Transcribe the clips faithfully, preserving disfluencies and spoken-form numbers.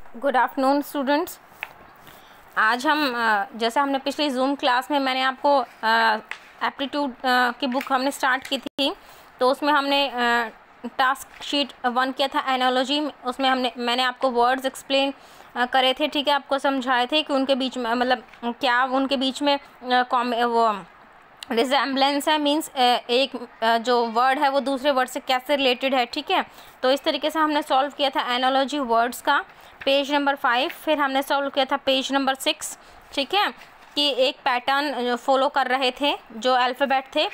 Good afternoon students. आज हम जैसे हमने पिछली जूम क्लास में मैंने आपको एप्टीट्यूड की बुक हमने स्टार्ट की थी, तो उसमें हमने टास्क शीट वन किया था एनालॉजी। उसमें हमने मैंने आपको वर्ड्स एक्सप्लेन करे थे, ठीक है, आपको समझाए थे कि उनके बीच में मतलब क्या उनके बीच में वो रिजेम्बलेंस है, मीन्स एक जो वर्ड है वो दूसरे वर्ड से कैसे रिलेटेड है, ठीक है। तो इस तरीके से हमने सॉल्व किया था एनालॉजी वर्ड्स का, पेज नंबर फाइव। फिर हमने सॉल्व किया था पेज नंबर सिक्स, ठीक है, कि एक पैटर्न फॉलो कर रहे थे जो अल्फ़ाबेट थे,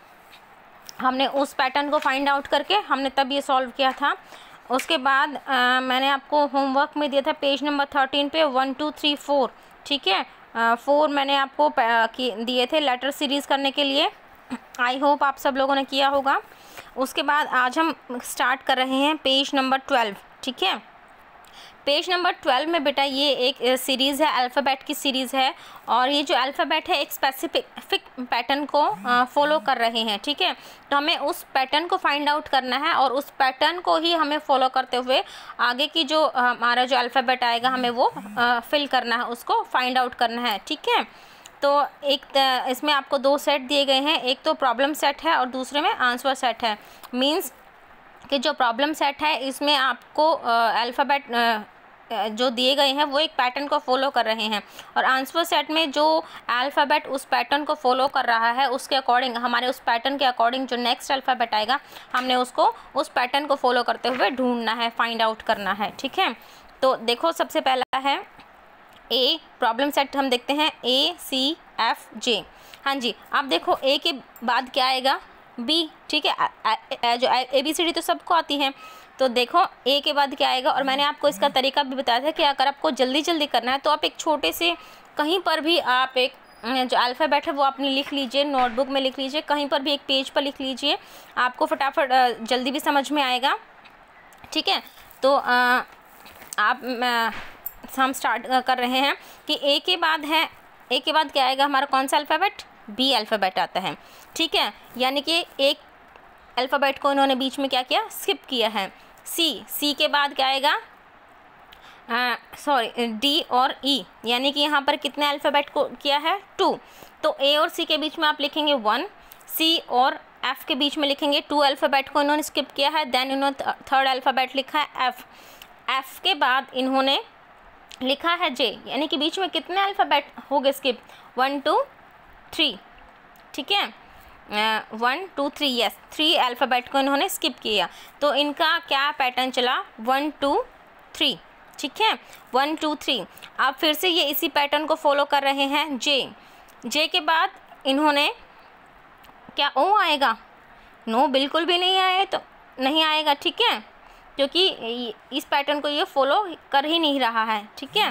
हमने उस पैटर्न को फाइंड आउट करके हमने तब ये सॉल्व किया था। उसके बाद आ, मैंने आपको होमवर्क में दिया था पेज नंबर थर्टीन पे वन टू थ्री फोर, ठीक है, फोर मैंने आपको दिए थे लेटर सीरीज़ करने के लिए। आई होप आप सब लोगों ने किया होगा। उसके बाद आज हम स्टार्ट कर रहे हैं पेज नंबर ट्वेल्व, ठीक है। पेज नंबर ट्वेल्व में बेटा ये एक सीरीज़ है, अल्फ़ाबेट की सीरीज़ है, और ये जो अल्फ़ाबेट है एक स्पेसिफिक पैटर्न को फॉलो कर रहे हैं, ठीक है। तो हमें उस पैटर्न को फाइंड आउट करना है और उस पैटर्न को ही हमें फॉलो करते हुए आगे की जो हमारा जो अल्फ़ाबेट आएगा हमें वो फिल करना है, उसको फाइंड आउट करना है, ठीक है। तो एक इसमें आपको दो सेट दिए गए हैं, एक तो प्रॉब्लम सेट है और दूसरे में आंसर सेट है। मीन्स कि जो प्रॉब्लम सेट है इसमें आपको अल्फ़ाबेट जो दिए गए हैं वो एक पैटर्न को फॉलो कर रहे हैं, और आंसर सेट में जो अल्फ़ाबेट उस पैटर्न को फॉलो कर रहा है उसके अकॉर्डिंग, हमारे उस पैटर्न के अकॉर्डिंग जो नेक्स्ट अल्फ़ाबेट आएगा हमने उसको उस पैटर्न को फॉलो करते हुए ढूंढना है, फाइंड आउट करना है, ठीक है। तो देखो सबसे पहला है ए, प्रॉब्लम सेट हम देखते हैं ए सी एफ जे। हाँ जी, आप देखो ए के बाद क्या आएगा, बी, ठीक है। आ, आ, जो ए बी सी डी तो सबको आती है, तो देखो ए के बाद क्या आएगा। और मैंने आपको इसका तरीका भी बताया था कि अगर आपको जल्दी जल्दी करना है तो आप एक छोटे से कहीं पर भी आप एक जो अल्फ़ाबेट है वो अपनी लिख लीजिए, नोटबुक में लिख लीजिए, कहीं पर भी एक पेज पर लिख लीजिए, आपको फटाफट जल्दी भी समझ में आएगा, ठीक है। तो आ, आप हम स्टार्ट कर रहे हैं कि ए के बाद है, ए के बाद क्या आएगा हमारा, कौन सा अल्फ़ाबेट, बी अल्फ़ाबेट आता है, ठीक है। यानी कि एक अल्फ़ाबेट को इन्होंने बीच में क्या किया, स्किप किया है। सी, सी के बाद क्या आएगा, सॉरी डी और ई, यानी कि यहाँ पर कितने अल्फ़ाबेट को किया है, टू। तो ए और सी के बीच में आप लिखेंगे वन, सी और एफ के बीच में लिखेंगे टू अल्फ़ाबेट को इन्होंने स्किप किया है। देन इन्होंने थर्ड अल्फ़ाबेट लिखा है एफ, एफ के बाद इन्होंने लिखा है जे, यानी कि बीच में कितने अल्फ़ाबेट हो गए स्किप, वन टू थ्री, ठीक है, one two three, yes, three alphabet को इन्होंने स्किप किया। तो इनका क्या पैटर्न चला, वन टू थ्री, ठीक है, वन टू थ्री। आप फिर से ये इसी पैटर्न को फॉलो कर रहे हैं। जे, जे के बाद इन्होंने क्या ओ आएगा, नो बिल्कुल भी नहीं आए तो नहीं आएगा, ठीक है, क्योंकि इस पैटर्न को ये फॉलो कर ही नहीं रहा है, ठीक है।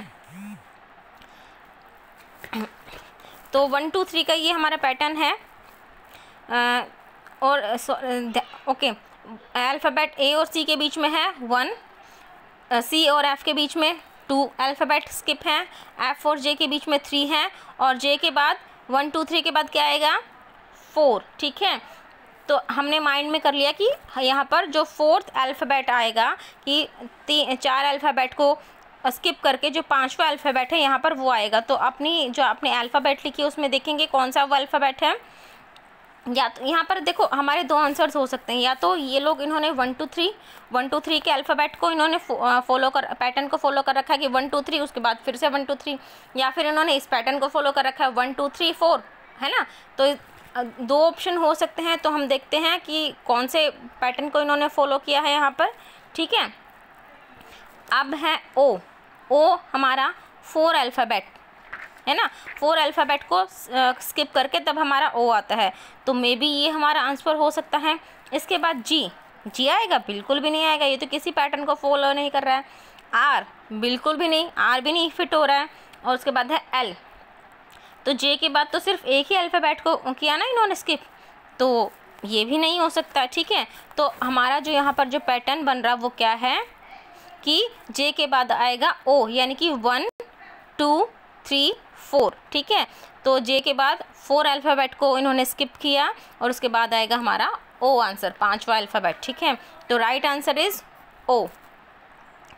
तो वन टू थ्री का ये हमारा पैटर्न है। आ, और ओके, अल्फ़ाबेट ए और सी के बीच में है वन, सी और एफ के बीच में टू अल्फ़ाबेट स्किप हैं, एफ और जे के बीच में थ्री हैं, और जे के बाद वन टू थ्री के बाद क्या आएगा, फोर, ठीक है। तो हमने माइंड में कर लिया कि यहाँ पर जो फोर्थ अल्फ़ाबेट आएगा, कि तीन चार अल्फ़ाबेट को स्किप करके जो पांचवा अल्फ़ाबेट है यहाँ पर वो आएगा। तो अपनी जो आपने अल्फ़ाबेट लिखी है उसमें देखेंगे कौन सा वो अल्फ़ाबेट है। या तो यहाँ पर देखो हमारे दो आंसर्स हो सकते हैं, या तो ये लोग इन्होंने one two three one two three के अल्फ़ाबेट को इन्होंने फॉलो कर पैटर्न को फॉलो कर रखा है कि वन टू थ्री उसके बाद फिर से वन टू थ्री, या फिर इन्होंने इस पैटर्न को फॉलो कर रखा है वन टू थ्री फोर, है ना। तो दो ऑप्शन हो सकते हैं, तो हम देखते हैं कि कौन से पैटर्न को इन्होंने फॉलो किया है यहाँ पर, ठीक है। अब है ओ, ओ हमारा फोर अल्फ़ाबेट है ना, फोर अल्फ़ाबेट को स्किप करके तब हमारा ओ आता है, तो मे बी ये हमारा आंसर हो सकता है। इसके बाद जी, जी आएगा, बिल्कुल भी नहीं आएगा, ये तो किसी पैटर्न को फॉलो नहीं कर रहा है। आर, बिल्कुल भी नहीं, आर भी नहीं फिट हो रहा है। और उसके बाद है एल, तो जे के बाद तो सिर्फ एक ही अल्फ़ाबेट को किया ना इन्होंने स्किप, तो ये भी नहीं हो सकता, ठीक है। तो हमारा जो यहाँ पर जो पैटर्न बन रहा वो क्या है कि जे के बाद आएगा ओ, यानी कि वन टू थ्री फोर, ठीक है। तो जे के बाद फोर अल्फ़ाबेट को इन्होंने स्किप किया और उसके बाद आएगा हमारा ओ आंसर, पांचवा अल्फ़ाबेट, ठीक है। तो right answer is O.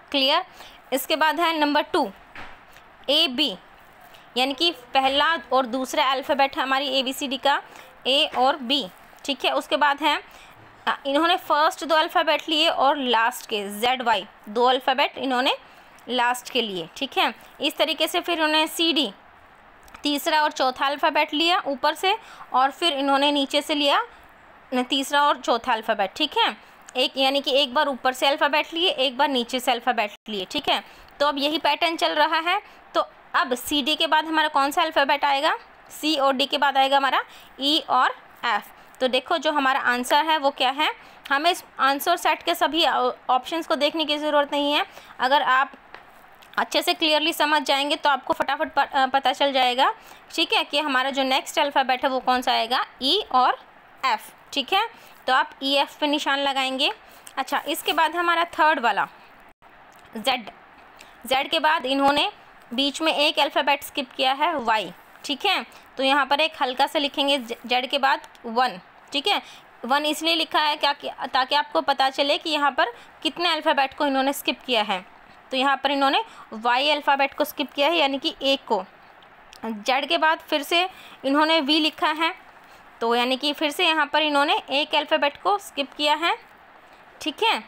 Clear. इसके बाद है नंबर टू ए बी, यानी कि पहला और दूसरा अल्फ़ाबेट है हमारी ए बी सी डी का, ए और बी, ठीक है। उसके बाद है इन्होंने फर्स्ट दो अल्फ़ाबेट लिए और लास्ट के जेड वाई दो अल्फ़ाबेट इन्होंने लास्ट के लिए, ठीक है। इस तरीके से फिर उन्होंने सी डी तीसरा और चौथा अल्फ़ाबेट लिया ऊपर से, और फिर इन्होंने नीचे से लिया तीसरा और चौथा अल्फ़ाबेट, ठीक है। एक यानी कि एक बार ऊपर से अल्फ़ाबेट लिए, एक बार नीचे से अल्फ़ाबेट लिए, ठीक है। तो अब यही पैटर्न चल रहा है। तो अब सी डी के बाद हमारा कौन सा अल्फ़ाबेट आएगा, सी और डी के बाद आएगा हमारा ई और एफ। तो देखो जो हमारा आंसर है वो क्या है, हमें इस आंसर सेट के सभी ऑप्शंस को देखने की ज़रूरत नहीं है। अगर आप अच्छे से क्लियरली समझ जाएंगे तो आपको फटाफट पता चल जाएगा, ठीक है, कि हमारा जो नेक्स्ट अल्फ़ाबेट है वो कौन सा आएगा, ई और एफ़, ठीक है। तो आप ई एफ पे निशान लगाएंगे। अच्छा, इसके बाद हमारा थर्ड वाला जेड, जेड के बाद इन्होंने बीच में एक अल्फ़ाबेट स्किप किया है वाई, ठीक है। तो यहाँ पर एक हल्का से लिखेंगे जेड के बाद वन, ठीक है। वन इसलिए लिखा है क्या, ताकि आपको पता चले कि यहाँ पर कितने अल्फ़ाबेट को इन्होंने स्किप किया है। तो यहाँ पर इन्होंने वाई अल्फ़ाबेट को स्किप किया है, यानी कि एक को। जेड के बाद फिर से इन्होंने वी लिखा है, तो यानी कि फिर से यहाँ पर इन्होंने एक अल्फ़ाबेट को स्किप किया है, ठीक है।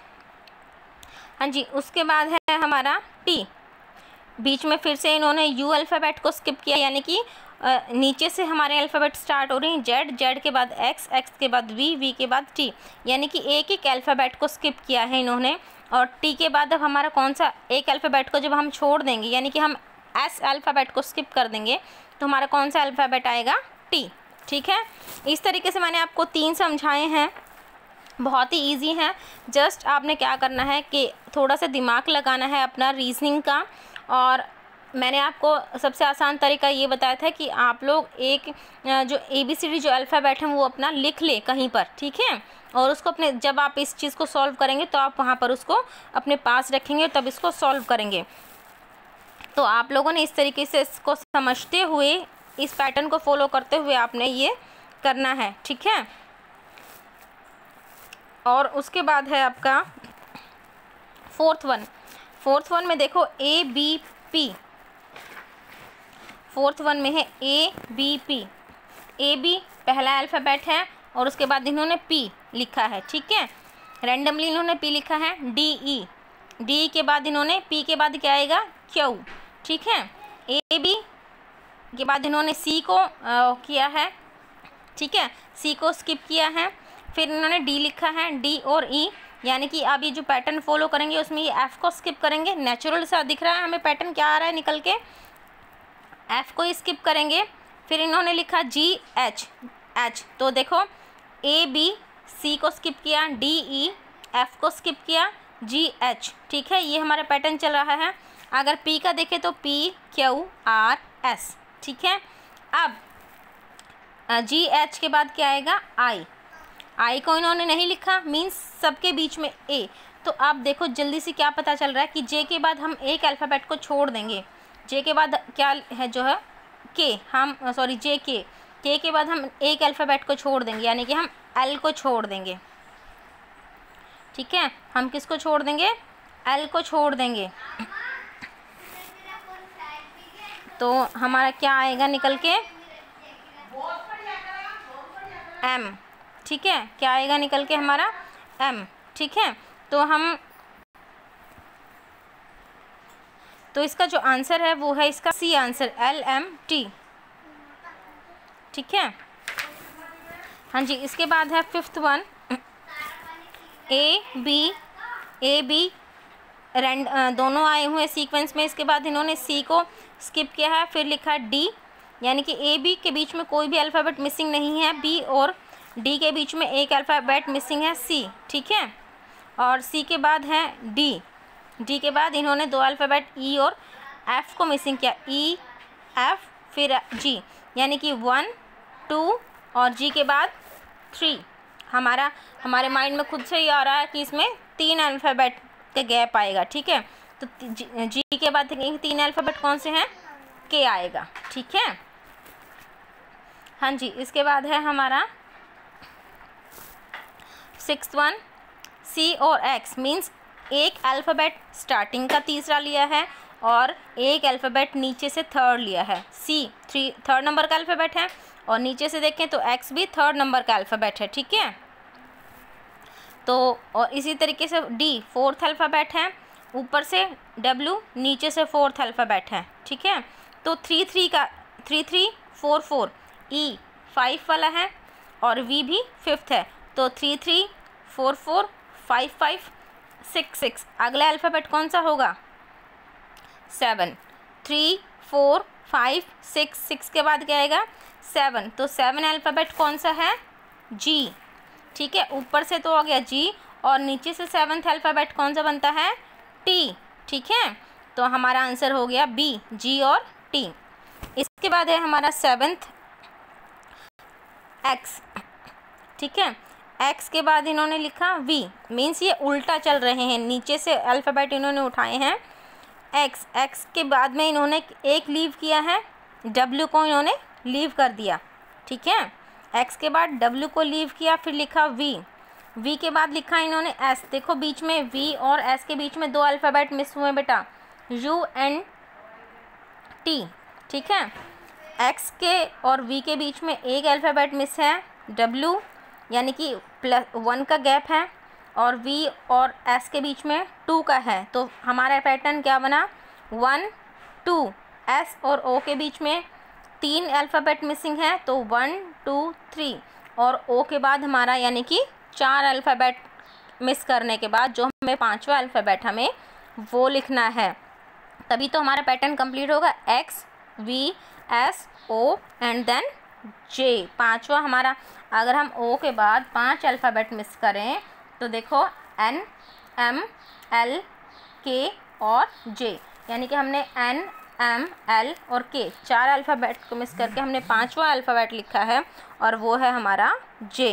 हाँ जी, उसके बाद है हमारा टी, बीच में फिर से इन्होंने यू अल्फ़ाबेट को स्किप किया, यानी कि नीचे से हमारे अल्फ़ाबेट स्टार्ट हो रही हैं, जेड, जेड के बाद एक्स, एक्स के बाद वी, वी के बाद टी, यानी कि एक एक अल्फ़ाबेट को स्किप किया है इन्होंने। और टी के बाद अब हमारा कौन सा एक अल्फ़ाबेट को जब हम छोड़ देंगे, यानी कि हम एस अल्फ़ाबेट को स्किप कर देंगे, तो हमारा कौन सा अल्फ़ाबेट आएगा, टी, ठीक है। इस तरीके से मैंने आपको तीन समझाए हैं, बहुत ही इजी है। जस्ट आपने क्या करना है कि थोड़ा सा दिमाग लगाना है अपना रीजनिंग का। और मैंने आपको सबसे आसान तरीका ये बताया था कि आप लोग एक जो ए बी सी डी जो अल्फ़ाबेट हैं वो अपना लिख ले कहीं पर, ठीक है। और उसको अपने, जब आप इस चीज़ को सॉल्व करेंगे तो आप वहाँ पर उसको अपने पास रखेंगे, तब इसको सॉल्व करेंगे। तो आप लोगों ने इस तरीके से इसको समझते हुए, इस पैटर्न को फॉलो करते हुए आपने ये करना है, ठीक है। और उसके बाद है आपका फोर्थ वन, फोर्थ वन में देखो A B P, fourth one में है A B P, A B पहला अल्फ़ाबेट है और उसके बाद इन्होंने पी लिखा है, ठीक है। रैंडमली इन्होंने पी लिखा है, डी ई, डी के बाद इन्होंने पी के बाद क्या आएगा, क्यू, ठीक है। ए बी के बाद इन्होंने सी को आ, किया है, ठीक है, सी को स्किप किया है। फिर इन्होंने डी लिखा है, डी और ई, यानी कि आप ये जो पैटर्न फॉलो करेंगे उसमें ये एफ़ को स्किप करेंगे। नेचुरल सा दिख रहा है हमें पैटर्न, क्या आ रहा है निकल के, एफ़ को स्किप करेंगे। फिर इन्होंने लिखा जी एच, एच, तो देखो ए बी सी को स्किप किया, डी ई एफ़ को स्किप किया, जी एच, ठीक है। ये हमारा पैटर्न चल रहा है। अगर पी का देखें तो पी क्यू आर एस, ठीक है। अब जी एच के बाद क्या आएगा, आई, आई को इन्होंने नहीं लिखा, मीन्स सबके बीच में ए। तो आप देखो जल्दी से क्या पता चल रहा है कि जे के बाद हम एक अल्फ़ाबेट को छोड़ देंगे, जे के बाद क्या है जो है के, हम सॉरी जे के, के के बाद हम एक अल्फ़ाबेट को छोड़ देंगे, यानी कि हम एल को छोड़ देंगे, ठीक है। हम किसको छोड़ देंगे, एल को छोड़ देंगे। तो हमारा क्या आएगा निकल के, एम, ठीक है। क्या आएगा निकल के हमारा, एम, ठीक है। तो हम, तो इसका जो आंसर है वो है इसका C answer, L M T, ठीक है। हाँ जी, इसके बाद है fifth one, A B, A B रेंड दोनों आए हुए सीक्वेंस में। इसके बाद इन्होंने सी को स्किप किया है, फिर लिखा डी, यानी कि ए बी के बीच में कोई भी अल्फ़ाबेट मिसिंग नहीं है, बी और डी के बीच में एक अल्फ़ाबेट मिसिंग है, सी, ठीक है। और सी के बाद है डी, डी के बाद इन्होंने दो अल्फ़ाबेट ई और एफ़ को मिसिंग किया, ई एफ़ फिर जी, यानी कि वन टू और जी के बाद थ्री। हमारा हमारे माइंड में खुद से ही आ रहा है कि इसमें तीन अल्फ़ाबेट का गैप आएगा, ठीक है। तो जी के बाद तीन अल्फ़ाबेट कौन से हैं, के आएगा, ठीक है। हाँ जी, इसके बाद है हमारा सिक्स्थ वन, सी और एक्स, मीन्स एक अल्फ़ाबेट स्टार्टिंग का तीसरा लिया है और एक अल्फ़ाबेट नीचे से थर्ड लिया है। सी थ्री थर्ड नंबर का अल्फ़ाबेट है और नीचे से देखें तो एक्स भी थर्ड नंबर का अल्फ़ाबेट है, ठीक है। तो और इसी तरीके से डी फोर्थ अल्फ़ाबेट है, ऊपर से डब्ल्यू, नीचे से फोर्थ अल्फ़ाबेट है, ठीक है। तो थ्री थ्री का three three four four, E five वाला है और वी भी फिफ्थ है। तो three three four four five five six six. अगला अल्फ़ाबेट कौन सा होगा? Seven. Three four five six, six के बाद क्या आएगा? सेवन। तो सेवन अल्फ़ाबेट कौन सा है? जी, ठीक है। ऊपर से तो हो गया जी और नीचे से सेवन्थ अल्फ़ाबेट कौन सा बनता है? टी, ठीक है। तो हमारा आंसर हो गया बी, जी और टी। इसके बाद है हमारा सेवन्थ एक्स, ठीक है। एक्स के बाद इन्होंने लिखा वी, मीन्स ये उल्टा चल रहे हैं, नीचे से अल्फ़ाबेट इन्होंने उठाए हैं। एक्स एक्स के बाद में इन्होंने एक लीव किया है, डब्ल्यू को इन्होंने लीव कर दिया, ठीक है। एक्स के बाद डब्ल्यू को लीव किया, फिर लिखा वी, वी के बाद लिखा इन्होंने एस। देखो बीच में वी और एस के बीच में दो अल्फ़ाबेट मिस हुए बेटा, यू एंड टी, ठीक है। एक्स के और वी के बीच में एक अल्फ़ाबेट मिस है, डब्ल्यू, यानी कि प्लस वन का गैप है, और वी और एस के बीच में टू का है। तो हमारा पैटर्न क्या बना? One two. एस और ओ के बीच में तीन अल्फ़ाबेट मिसिंग है, तो वन टू थ्री, और ओ के बाद हमारा यानी कि चार अल्फ़ाबेट मिस करने के बाद जो हमें पांचवा अल्फ़ाबेट हमें वो लिखना है, तभी तो हमारा पैटर्न कंप्लीट होगा। X V S O and then J, पांचवा हमारा। अगर हम ओ के बाद पांच अल्फ़ाबेट मिस करें तो देखो एन एम एल के और जे, यानी कि हमने एन एम एल और के चार अल्फ़ाबेट को मिस करके हमने पांचवा अल्फ़ाबेट लिखा है और वो है हमारा जे।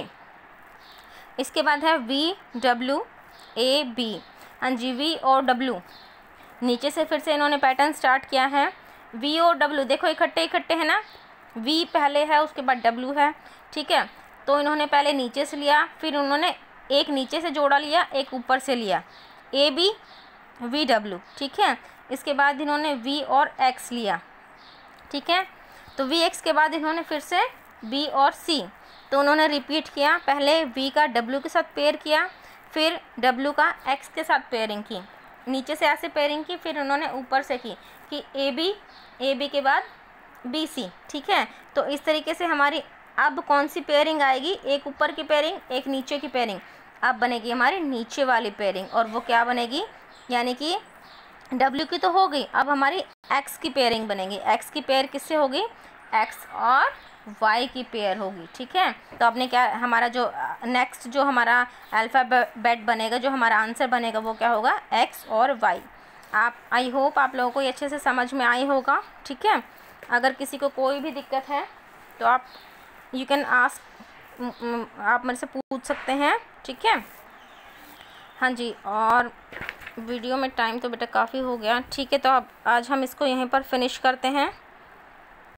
इसके बाद है वी डब्ल्यू ए बी, हाँ जी, वी और डब्ल्यू नीचे से फिर से इन्होंने पैटर्न स्टार्ट किया है। वी और डब्ल्यू देखो इकट्ठे इकट्ठे है ना, वी पहले है उसके बाद डब्ल्यू है, ठीक है। तो इन्होंने पहले नीचे से लिया, फिर उन्होंने एक नीचे से जोड़ा लिया, एक ऊपर से लिया, ए बी वी डब्ल्यू, ठीक है। इसके बाद इन्होंने वी और एक्स लिया, ठीक है। तो वी एक्स के बाद इन्होंने फिर से बी और सी, तो उन्होंने रिपीट किया, पहले वी का डब्ल्यू के साथ पेयर किया, फिर डब्ल्यू का एक्स के साथ पेयरिंग की, नीचे से ऐसे पेयरिंग की, फिर उन्होंने ऊपर से की कि ए बी ए बी के बाद बी सी, ठीक है। तो इस तरीके से हमारी अब कौन सी पेयरिंग आएगी? एक ऊपर की पेयरिंग, एक नीचे की पेयरिंग। अब बनेगी हमारी नीचे वाली पेयरिंग, और वो क्या बनेगी? यानी कि डब्ल्यू की तो हो गई, अब हमारी एक्स की पेयरिंग बनेगी। एक्स की पेयर किससे होगी? एक्स और वाई की पेयर होगी, ठीक है। तो आपने क्या, हमारा जो नेक्स्ट जो हमारा अल्फ़ाबेट बनेगा, जो हमारा आंसर बनेगा वो क्या होगा? एक्स और वाई। आप आई होप आप लोगों को ये अच्छे से समझ में आई होगा, ठीक है। अगर किसी को कोई भी दिक्कत है तो आप यू कैन आस्क, आप मेरे से पूछ सकते हैं, ठीक है। हाँ जी, और वीडियो में टाइम तो बेटा काफ़ी हो गया, ठीक है। तो अब आज हम इसको यहीं पर फिनिश करते हैं।